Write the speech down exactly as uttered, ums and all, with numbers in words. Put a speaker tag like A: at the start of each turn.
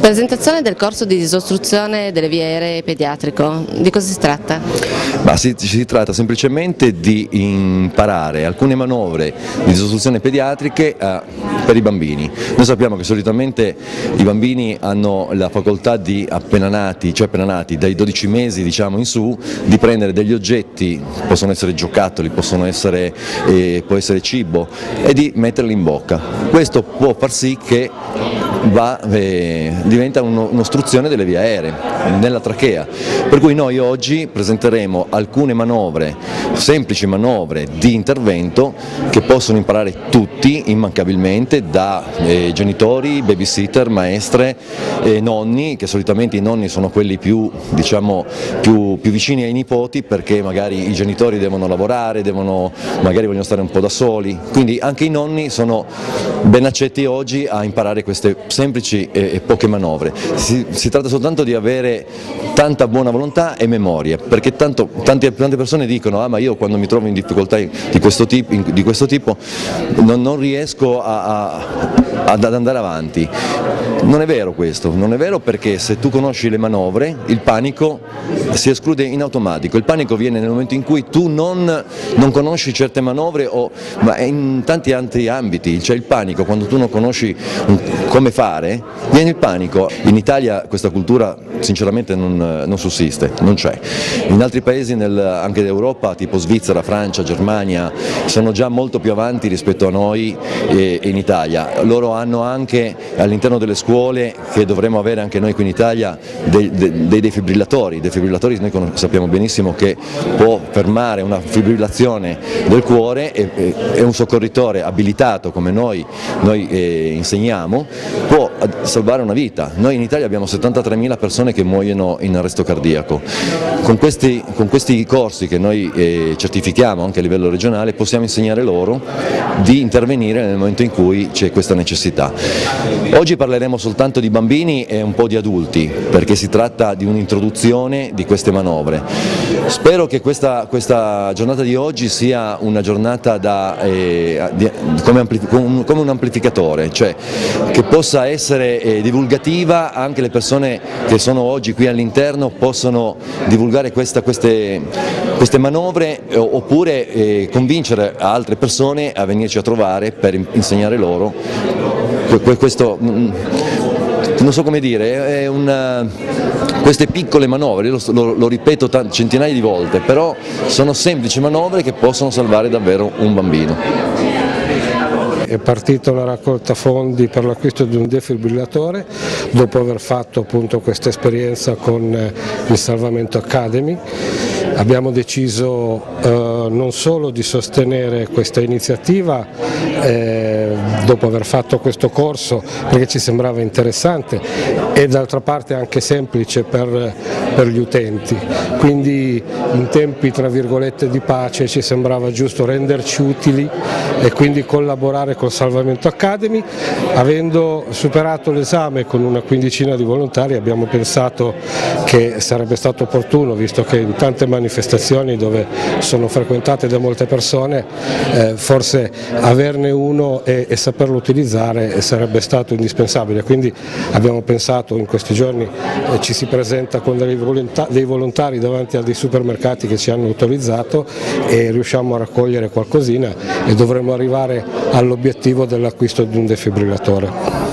A: Presentazione del corso di disostruzione delle vie aeree pediatrico, di cosa si tratta?
B: Ma si, si tratta semplicemente di imparare alcune manovre di disostruzione pediatriche eh, per i bambini. Noi sappiamo che solitamente i bambini hanno la facoltà di appena nati, cioè appena nati dai dodici mesi diciamo in su, di prendere degli oggetti, possono essere giocattoli, possono essere, eh, può essere cibo, e di metterli in bocca. Questo può far sì che va, eh, diventa un'ostruzione delle vie aeree nella trachea, per cui noi oggi presenteremo alcune manovre, semplici manovre di intervento che possono imparare tutti immancabilmente, da eh, genitori, babysitter, maestre, eh, nonni, che solitamente i nonni sono quelli più, diciamo, più, più vicini ai nipoti, perché magari i genitori devono lavorare, devono, magari vogliono stare un po' da soli, quindi anche i nonni sono ben accetti oggi a imparare queste semplici e, e poche manovre. Si, si tratta soltanto di avere tanta buona volontà e memoria, perché tanto, tante, tante persone dicono ah ma io quando mi trovo in difficoltà di questo tipo, di questo tipo non, non riesco a, a, ad andare avanti. Non è vero questo, non è vero, perché se tu conosci le manovre il panico si esclude in automatico. Il panico viene nel momento in cui tu non, non conosci certe manovre, o, ma in tanti altri ambiti, cioè il panico quando tu non conosci come fare, viene il panico. In Italia questa cultura sinceramente non, non sussiste, non c'è. In altri paesi nel, anche d'Europa, tipo Svizzera, Francia, Germania, sono già molto più avanti rispetto a noi e, e in Italia. Loro hanno anche all'interno delle scuole, che dovremmo avere anche noi qui in Italia, dei, dei, dei defibrillatori. I defibrillatori noi sappiamo benissimo che può fermare una fibrillazione del cuore, e, e, e un soccorritore abilitato come noi, noi eh, insegniamo può salvare una vita. Noi in Italia abbiamo settantatremila persone che muoiono in arresto cardiaco. Con questi, con questi corsi che noi eh, certifichiamo anche a livello regionale possiamo insegnare loro di intervenire nel momento in cui c'è questa necessità. Oggi parleremo soltanto di bambini e un po' di adulti, perché si tratta di un'introduzione di queste manovre. Spero che questa, questa giornata di oggi sia una giornata da, eh, di, come, come un amplificatore, cioè che possa essere eh, divulgativa. Anche le persone che sono oggi qui all'interno possono divulgare questa, queste, queste manovre, eh, oppure eh, convincere altre persone a venirci a trovare per insegnare loro questo, non so come dire, è una, queste piccole manovre, lo, lo, lo ripeto centinaia di volte, però sono semplici manovre che possono salvare davvero un bambino.
C: È partita la raccolta fondi per l'acquisto di un defibrillatore dopo aver fatto appunto questa esperienza con il Salvamento Academy. Abbiamo deciso eh, non solo di sostenere questa iniziativa eh, dopo aver fatto questo corso, perché ci sembrava interessante e d'altra parte anche semplice per, per gli utenti, quindi in tempi tra virgolette di pace ci sembrava giusto renderci utili e quindi collaborare col Salvamento Academy. Avendo superato l'esame con una quindicina di volontari abbiamo pensato che sarebbe stato opportuno, visto che in tante manifestazioni dove sono frequentate da molte persone eh, forse averne uno e, e saperlo utilizzare sarebbe stato indispensabile, quindi abbiamo pensato in questi giorni eh, ci si presenta con dei volontari, dei volontari davanti a dei supermercati che ci hanno autorizzato e riusciamo a raccogliere qualcosina e dovremo arrivare all'obiettivo dell'acquisto di un defibrillatore.